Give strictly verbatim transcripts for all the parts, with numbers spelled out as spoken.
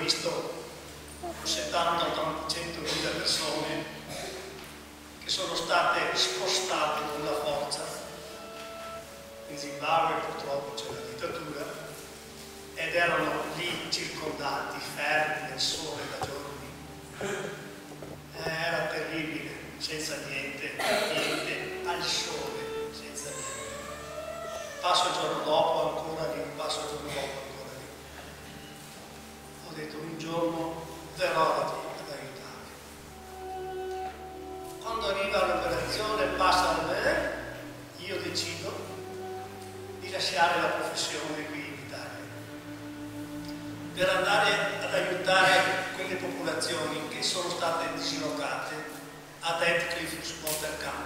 visto settanta ottantamila persone che sono state spostate con la forza. In Zimbabwe purtroppo c'è la dittatura ed erano lì circondati, fermi nel sole da giorni. Era terribile, senza niente, niente, al sole, senza niente. Passo il giorno dopo ancora lì, passo il giorno dopo ancora lì. Ho detto un giorno verrò ad aiutare. Quando arriva l'operazione, passa da me, io decido di lasciare la professione qui in Italia per andare ad aiutare quelle popolazioni che sono state dislocate ad Heathcliff Water Camp.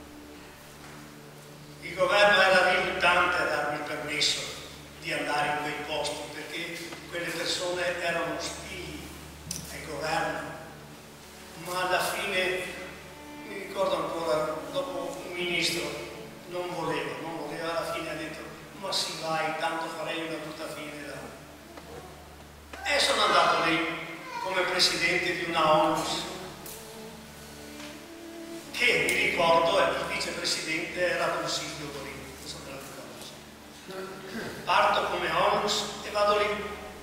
Il governo era riluttante a darmi il permesso di andare in quei posti perché quelle persone erano ostili al governo, ma alla fine mi ricordo ancora, dopo un ministro non voleva, non voleva, alla fine ha detto ma sì vai, tanto farei una brutta fine là. E sono andato lì come presidente di una ONLUS che mi ricordo il vicepresidente era Consiglio Dorino, non so se la ricordo. Parto come ONLUS e vado lì,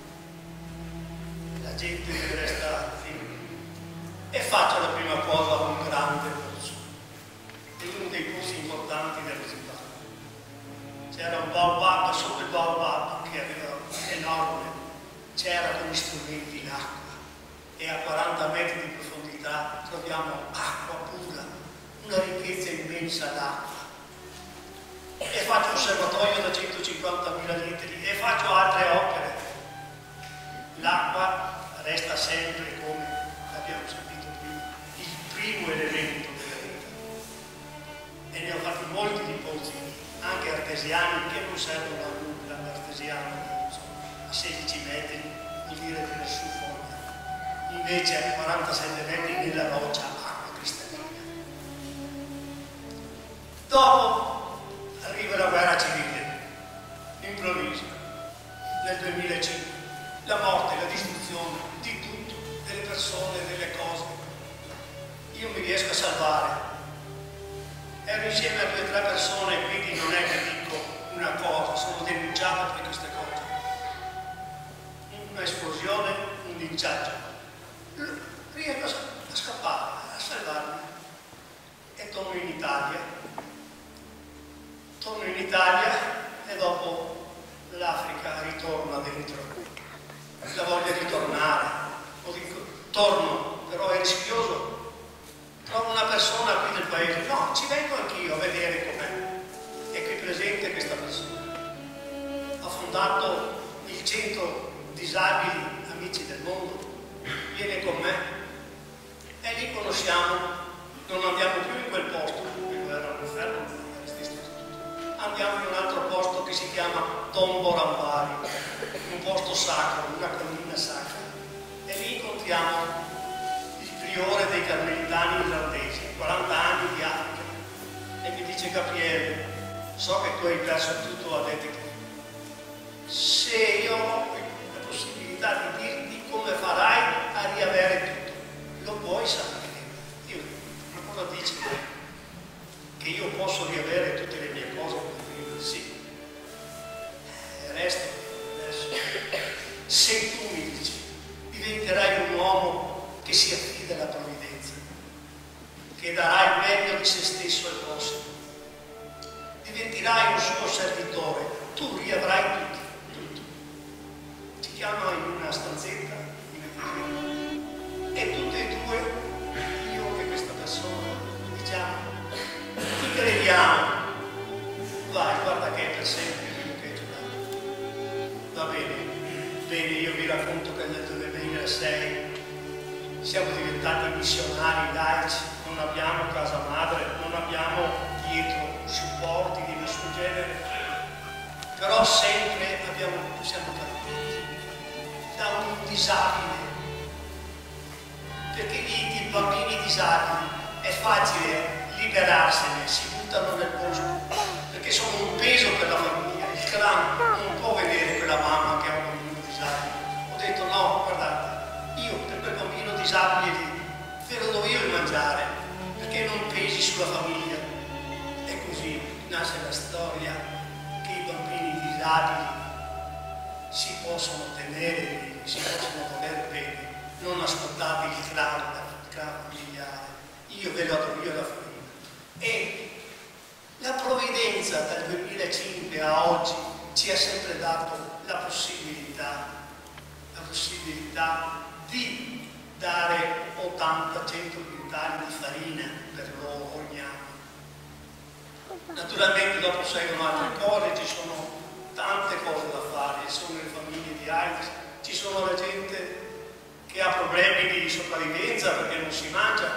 la gente mi resta lì e faccio la prima cosa un grande corso in uno dei posti importanti dello Zimbabwe. C'era un baobab, sotto il baobab che aveva enorme, c'era con gli strumenti in acqua e a quaranta metri di profondità troviamo acqua pura, una ricchezza immensa d'acqua. E faccio un serbatoio da centocinquantamila litri e faccio altre opere. L'acqua resta sempre, come abbiamo sentito prima, il primo elemento della vita. E ne ho fatti molti di pozzi, anche artesiani, che non servono a nulla, l'artesiano a sedici metri vuol dire che nessun foglia. Invece a quarantasette metri nella roccia acqua cristallina. Dopo arriva la guerra civile, improvvisa, nel duemilacinque. La morte, la distruzione di tutto, delle persone, delle cose. Io mi riesco a salvare. Ero insieme a due o tre persone, quindi non è che dico una cosa, sono denunciato per queste cose. Un'esplosione, un linciaggio. Riesco a scappare, a salvarmi. E torno in Italia. Torno in Italia e dopo l'Africa ritorna dentro. La voglia di tornare. O dico, torno, però è rischioso. Trovo una persona qui del paese, no, ci vengo anch'io a vedere com'è. È qui presente questa persona. Ha fondato il centro disabili amici del mondo, viene con me e lì conosciamo, non andiamo più in quel posto, quello era un inferno, andiamo in un altro posto che si chiama Tombo Rambari, un posto sacro, una collina sacra, e lì incontriamo priore dei carmelitani irlandesi, quaranta anni di Africa, e mi dice: Gabriele, so che tu hai perso tutto a Heathcliff. Se io ho la possibilità di dirti come farai a riavere tutto, lo puoi sapere. Io, ma cosa dici? Che io posso riavere tutte le mie cose come prima? Sì. E resto adesso. Se tu mi dici, diventerai un uomo che si affida alla provvidenza, che darà il meglio di se stesso al prossimo, diventerai un suo servitore, tu riavrai tutto, tutto. Ci chiama in una stanzetta e tutte e due, io e questa persona, diciamo, ti crediamo, vai, guarda che è per sempre quello che hai giocato. Va bene, bene, io vi racconto che nel duemilasei siamo diventati missionari laici, non abbiamo casa madre, non abbiamo dietro supporti di nessun genere, però sempre abbiamo, siamo partiti da un disabile, perché lì i bambini disabili è facile liberarsene, si buttano nel bosco, perché sono un peso per la famiglia, il clan non può vedere quella mamma che ha un bambino disabile. Ho detto no, guardate, disabile di ve lo do io il mangiare, perché non pesi sulla famiglia. E così nasce la storia che i bambini disabili si possono tenere vivi, si possono voler bene. Non ascoltate il clan, il clan familiare, io ve lo do io la famiglia. E la provvidenza dal duemilacinque a oggi ci ha sempre dato la possibilità, la possibilità di dare ottanta cento quintali di farina per loro ogni anno. Naturalmente dopo seguono altre cose, ci sono tante cose da fare, ci sono le famiglie di AIDS, ci sono la gente che ha problemi di sopravvivenza perché non si mangia,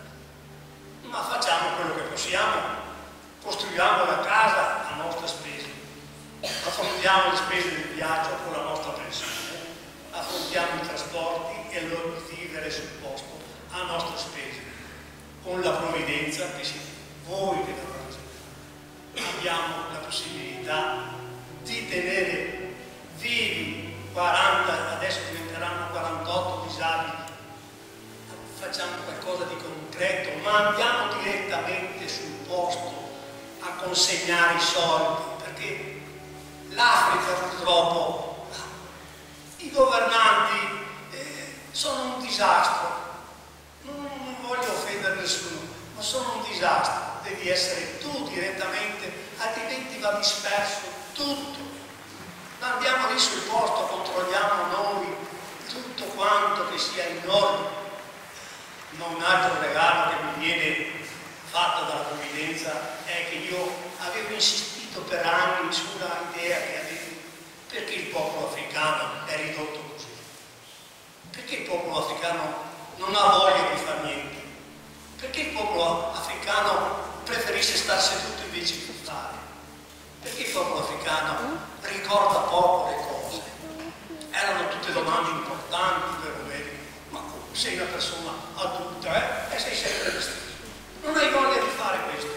ma facciamo quello che possiamo, costruiamo la casa a nostra spesa, affrontiamo le spese del viaggio con la nostra pensione, affrontiamo i trasporti e il vivere sul posto a nostre spese, con la provvidenza che siete voi che la rappresentate. Abbiamo la possibilità di tenere vivi quaranta, adesso diventeranno quarantotto disabili. Facciamo qualcosa di concreto, ma andiamo direttamente sul posto a consegnare i soldi, perché l'Africa purtroppo, i governanti eh, sono un disastro. Non, non voglio offendere nessuno, ma sono un disastro. Devi essere tu direttamente, altrimenti va disperso tutto. Andiamo lì sul posto, controlliamo noi tutto quanto che sia in ordine. Ma un altro regalo che mi viene fatto dalla provvidenza è che io avevo insistito per anni sulla idea che avevo, perché il popolo africano è ridotto così? Perché il popolo africano non ha voglia di fare niente? Perché il popolo africano preferisce stare seduto invece di fare? Perché il popolo africano ricorda poco le cose? Erano tutte domande importanti per un medico, ma sei una persona adulta eh? e sei sempre lo stesso. Non hai voglia di fare questo.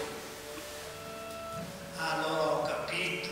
Allora ho capito,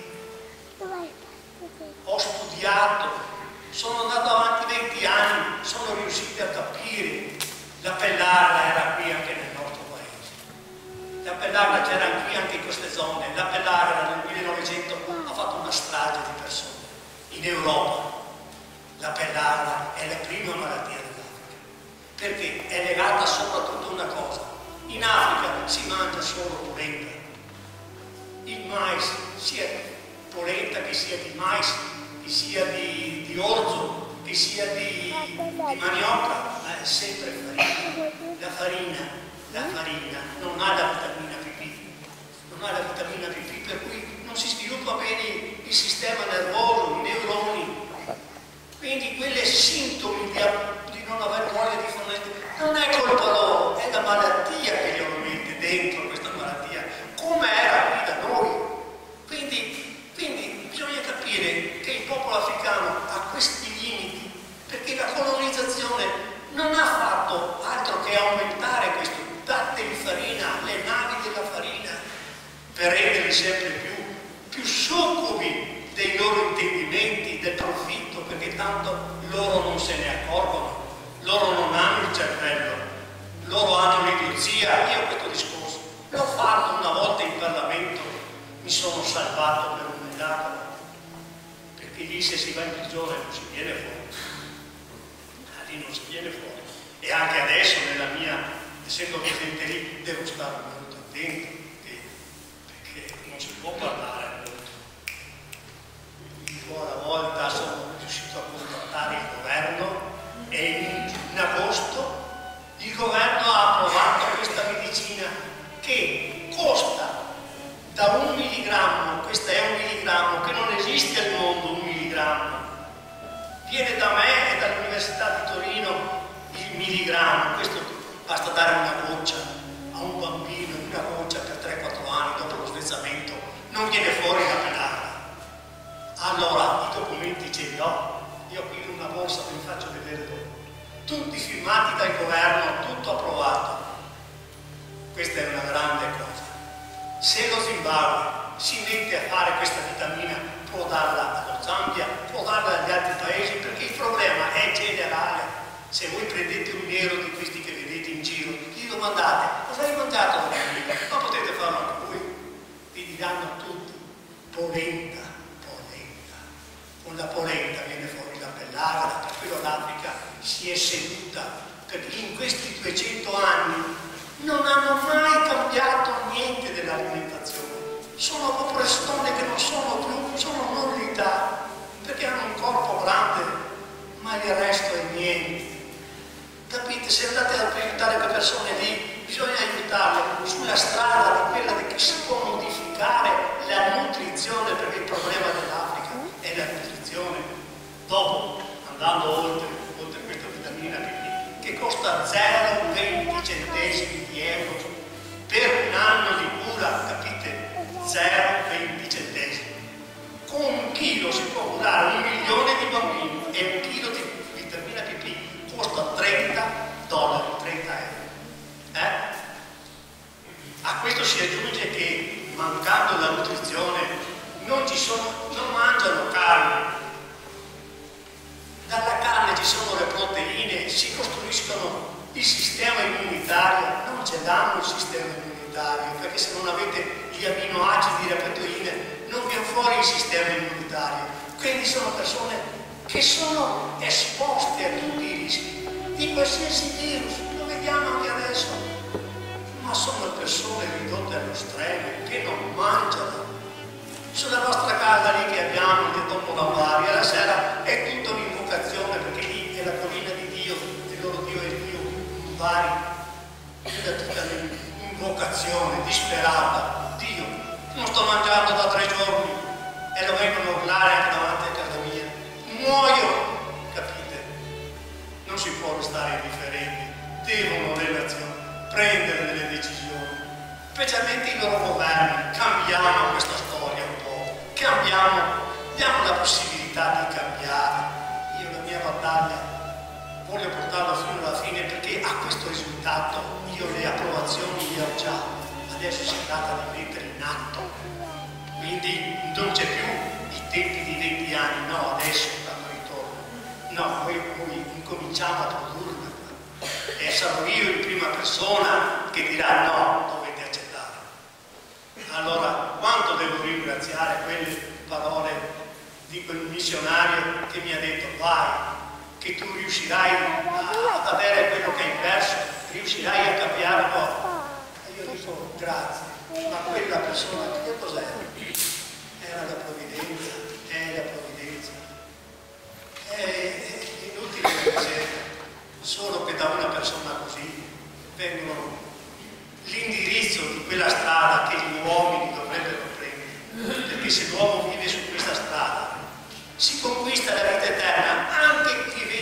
ho studiato, sono andato avanti venti anni, sono riuscito a capire. La Pellarla era qui anche nel nostro paese. La Pellarla c'era qui anche in queste zone. La Pellarla nel millenovecento ha fatto una strage di persone in Europa. La Pellarla è la prima malattia dell'Africa, perché è legata soprattutto a una cosa: in Africa si mangia solo polenta, il mais, sia polenta che sia di mais, che sia di, di orzo, che sia di, di manioca, ma è sempre farina. La farina, la farina non ha la vitamina P P, non ha la vitamina P P, per cui non si sviluppa bene il sistema nervoso, i neuroni. Quindi quelle sintomi di, di non aver voglia di fare non è colpa loro, è la malattia che glielo mette dentro, questa malattia, come era qui da noi. Quindi, quindi bisogna capire che il popolo africano ha questi limiti, perché la colonizzazione non ha fatto altro che aumentare questo latte di farina, le navi della farina, per renderli sempre più, più succubi dei loro intendimenti, del profitto, perché tanto loro non se ne accorgono, loro non hanno il cervello, loro hanno l'idiozia. Io questo discorso l'ho fatto una volta in Parlamento, mi sono salvato per un miracolo, perché lì se si va in prigione non si viene fuori, lì non si viene fuori. E anche adesso nella mia, essendo presente lì, devo stare molto attento, perché non si può parlare. Alla volta sono riuscito a contattare il governo e in, in agosto il governo ha approvato questa medicina che costa da un milligrammo, questo è un milligrammo, che non esiste al mondo un milligrammo, viene da me e dall'Università di Torino il milligrammo, questo basta dare una goccia a un bambino, una goccia per tre quattro anni dopo lo svezzamento, non viene fuori la pedana. Allora, i documenti ce li ho, io qui in una borsa ve li faccio vedere dopo, tutti firmati dal governo, tutto approvato. Questa è una grande cosa. Se lo Zimbabwe si mette a fare questa vitamina, può darla allo Zambia, può darla agli altri paesi, perché il problema è generale. Se voi prendete un nero di questi che vedete in giro, gli domandate cosa hai mangiato domenica, ma potete farlo anche voi, vi diranno tutti polenta, polenta. Con la polenta viene fuori la pellagra, per quello l'Africa si è seduta, perché in questi duecento anni non hanno mai cambiato niente dell'alimentazione. Sono proprio persone che non sono più, sono nullità, perché hanno un corpo grande, ma il resto è niente. Capite? Se andate ad aiutare le persone lì, bisogna aiutarle sulla strada di quella di che si può modificare la nutrizione, perché il problema dell'Africa è la nutrizione. Dopo, andando oltre, oltre questa vitamina P, che costa zero virgola venti centesimi di euro per un anno di cura, capite? zero virgola venti centesimi. Con un chilo si può curare un milione di bambini e un chilo di vitamina P P costa trenta dollari, trenta euro. Eh? A questo si aggiunge che, mancando la nutrizione, non, ci sono, non mangiano carne. Dalla carne ci sono le proteine, si costruiscono il sistema immunitario, non ce l'hanno il sistema immunitario, perché se non avete gli aminoacidi e le proteine non viene fuori il sistema immunitario. Quindi sono persone che sono esposte a tutti i rischi di qualsiasi virus, lo vediamo anche adesso, ma sono persone ridotte allo stremo, che non mangiano. Sulla nostra casa lì che abbiamo, che dopo lavorare, alla sera è tutta un'invocazione, perché lì è la collina di Dio, il loro Dio è il Dio vari, è tutta un'invocazione disperata. Dio, non sto mangiando da tre giorni, e lo vengono a urlare anche davanti a casa mia. Muoio, capite? Non si può restare indifferenti, devono le nazioni prendere delle decisioni, specialmente i loro governi. Cambiamo questa storia un po', cambiamo, diamo la possibilità di cambiare. Io la mia battaglia voglio portarla fino alla fine, perché a questo risultato io le approvazioni le ho già, adesso si tratta di mettere in atto. Quindi non c'è più i tempi di venti anni, no, adesso quando ritorno. No, noi, noi incominciamo a produrre, e sarò io in prima persona che dirà no, dovete accettare. Allora, quanto devo ringraziare quelle parole di quel missionario che mi ha detto vai, che tu riuscirai a, ad avere quello che hai perso, riuscirai a cambiare un po'. E io dico grazie, ma quella persona che cos'era? Era la provvidenza, è la provvidenza. È, è inutile che solo che da una persona così vengono l'indirizzo di quella strada che gli uomini dovrebbero prendere, perché se l'uomo vive su questa strada si conquista la vita eterna, anche chi